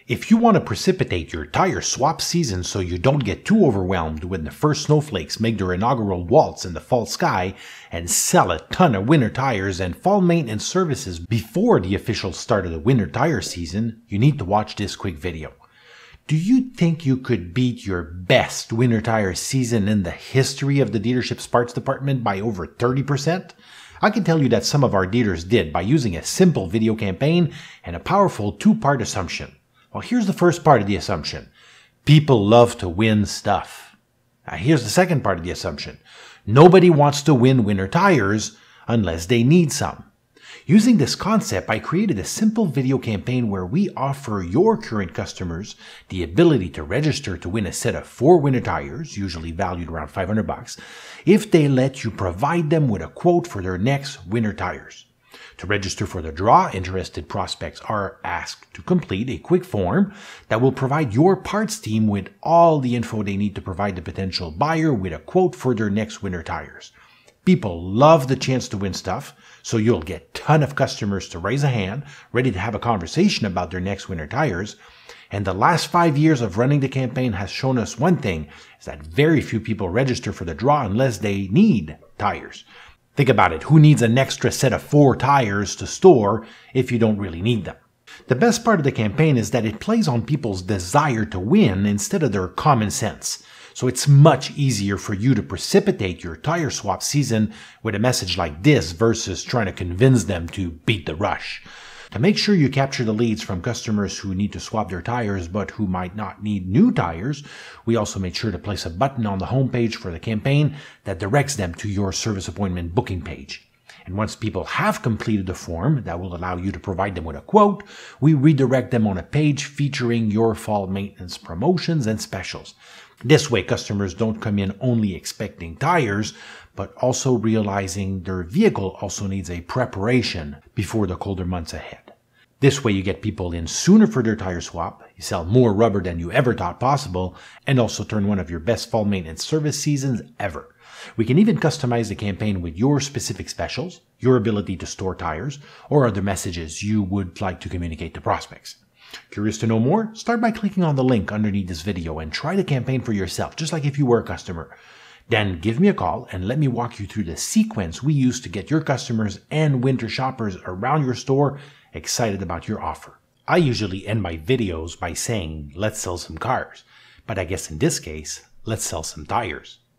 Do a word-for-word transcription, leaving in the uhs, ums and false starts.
If you want to precipitate your tire swap season so you don't get too overwhelmed when the first snowflakes make their inaugural waltz in the fall sky and sell a ton of winter tires and fall maintenance services before the official start of the winter tire season, you need to watch this quick video. Do you think you could beat your best winter tire season in the history of the dealership's parts department by over thirty percent? I can tell you that some of our dealers did by using a simple video campaign and a powerful two-part assumption. Well, here's the first part of the assumption. People love to win stuff. Now, here's the second part of the assumption. Nobody wants to win winter tires unless they need some. Using this concept, I created a simple video campaign where we offer your current customers the ability to register to win a set of four winter tires, usually valued around five hundred bucks, if they let you provide them with a quote for their next winter tires. To register for the draw, interested prospects are asked to complete a quick form that will provide your parts team with all the info they need to provide the potential buyer with a quote for their next winter tires. People love the chance to win stuff, so you'll get a ton of customers to raise a hand, ready to have a conversation about their next winter tires. And the last five years of running the campaign has shown us one thing, is that very few people register for the draw unless they need tires. Think about it. Who needs an extra set of four tires to store if you don't really need them? The best part of the campaign is that it plays on people's desire to win instead of their common sense. So it's much easier for you to precipitate your tire swap season with a message like this versus trying to convince them to beat the rush. To make sure you capture the leads from customers who need to swap their tires but who might not need new tires, we also made sure to place a button on the homepage for the campaign that directs them to your service appointment booking page. And once people have completed the form that will allow you to provide them with a quote, we redirect them on a page featuring your fall maintenance promotions and specials. This way, customers don't come in only expecting tires, but also realizing their vehicle also needs a preparation before the colder months ahead. This way, you get people in sooner for their tire swap, you sell more rubber than you ever thought possible, and also turn one of your best fall maintenance service seasons ever. We can even customize the campaign with your specific specials, your ability to store tires, or other messages you would like to communicate to prospects. Curious to know more? Start by clicking on the link underneath this video and try the campaign for yourself, just like if you were a customer. Then give me a call and let me walk you through the sequence we use to get your customers and winter shoppers around your store excited about your offer. I usually end my videos by saying, let's sell some cars. But I guess in this case, let's sell some tires.